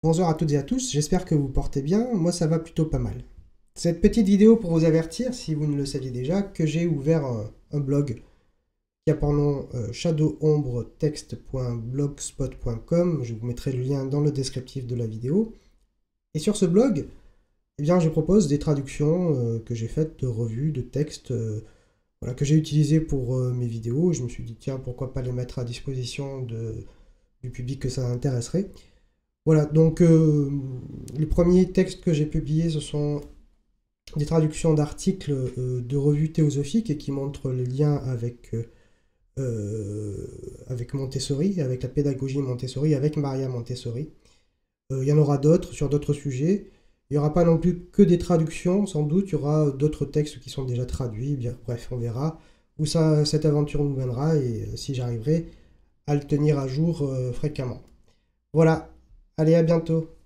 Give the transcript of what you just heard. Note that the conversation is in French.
Bonjour à toutes et à tous, j'espère que vous portez bien, moi ça va plutôt pas mal. Cette petite vidéo pour vous avertir, si vous ne le saviez déjà, que j'ai ouvert un blog qui a pour nom shadowombretext.blogspot.com, je vous mettrai le lien dans le descriptif de la vidéo. Et sur ce blog, eh bien, je propose des traductions que j'ai faites de revues, de textes voilà, que j'ai utilisés pour mes vidéos. Je me suis dit, tiens, pourquoi pas les mettre à disposition du public que ça intéresserait. Voilà, donc les premiers textes que j'ai publiés, ce sont des traductions d'articles de revues théosophiques et qui montrent les liens avec Montessori, avec la pédagogie Montessori, avec Maria Montessori. Il y en aura d'autres sur d'autres sujets. Il n'y aura pas non plus que des traductions, sans doute, il y aura d'autres textes qui sont déjà traduits. Bien, bref, on verra où cette aventure nous mènera et si j'arriverai à le tenir à jour fréquemment. Voilà, allez, à bientôt.